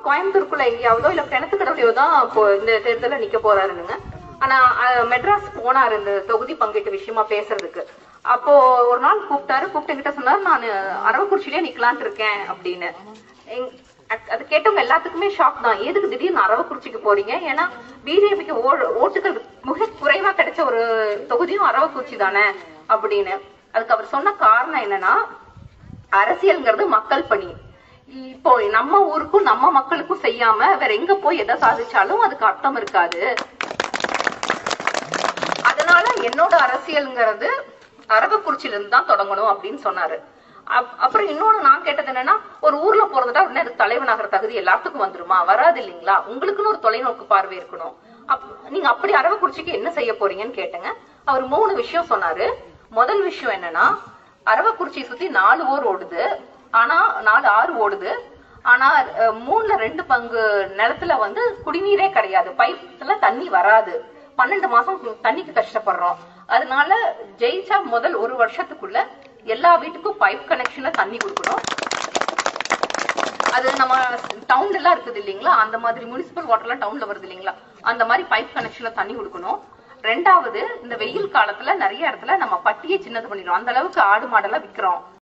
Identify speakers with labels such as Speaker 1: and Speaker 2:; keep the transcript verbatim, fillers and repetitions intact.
Speaker 1: கோயம்புத்தூருக்குள்ள எங்கேயாவதோ இல்ல கிணத்துக்கடவுலையோ தான் இந்த தேர்தல நிக்க போறாருங்க. ஆனா மெட்ராஸ் போனாரு இந்த தொகுதி பங்கீட்டு விஷயமா பேசுறதுக்கு. அப்போ ஒரு நாள் கூப்பிட்டாரு, கூப்பிட்டு கிட்ட சொன்னாரு நான் அரவக்குறிச்சிலே நிக்கலான் இருக்கேன் அப்படின்னு. அது கேட்டவங்க எல்லாத்துக்குமே ஷாக் தான். எதுக்கு திடீர்னு அரவக்குறிச்சிக்கு போறீங்க? ஏன்னா பிஜேபிக்கு ஓட்டுகள் மிக குறைவா கிடைச்ச ஒரு தொகுதியும் அரவக்குறிச்சி தானே அப்படின்னு. அதுக்கு அவர் சொன்ன காரணம் என்னன்னா, அரசியல்ங்கிறது மக்கள் பணி. இப்போ நம்ம ஊருக்கும் நம்ம மக்களுக்கும் செய்யாம வேற எங்க போய் எதை சாதிச்சாலும் அதுக்கு அர்த்தம் இருக்காது. அதனால என்னோட அரசியல்ங்கிறது அரவக்குறிச்சியில இருந்து தான் தொடங்கணும் அப்படின்னு சொன்னாரு. அப்புறம் இன்னொன்னு நான் கேட்டது என்னன்னா, ஒரு ஊர்ல போறதுட்டா உடனே அது தலைவனாகிற தகுதி எல்லாத்துக்கும் வந்துருமா? வராது இல்லைங்களா? உங்களுக்குன்னு ஒரு தொலைநோக்கு பார்வை இருக்கணும். நீங்க அப்படி அரவக்குறிச்சிக்கு என்ன செய்ய போறீங்கன்னு கேட்டேங்க. அவர் மூணு விஷயம் சொன்னாரு. முதல் விஷயம் என்னன்னா, அரவக்குறிச்சியை சுத்தி நாலு ஊர் ஓடுது, ஆனா நாலு ஆறு ஓடுது. ஆனா மூணுல ரெண்டு பங்கு நிலத்துல வந்து குடிநீரே கிடையாது, பைப்ல தண்ணி வராது. பன்னெண்டு மாசம் தண்ணிக்கு கஷ்டப்படுறோம். அதனால ஜெயிச்சா முதல் ஒரு வருஷத்துக்குள்ள எல்லா வீட்டுக்கும் பைப் கனெக்ஷன்ல தண்ணி கொடுக்கணும். அது நம்ம டவுன்ல எல்லாம் இருக்குது இல்லைங்களா, அந்த மாதிரி முனிசிபல் வாட்டர் எல்லாம் டவுன்ல வருது இல்லைங்களா, அந்த மாதிரி பைப் கனெக்ஷன்ல தண்ணி கொடுக்கணும். ரெண்டாவது, இந்த வெயில் காலத்துல நிறைய இடத்துல நம்ம பட்டியை சின்னது பண்ணிடுறோம், அந்த அளவுக்கு ஆடு மாடெல்லாம் விற்கிறோம்.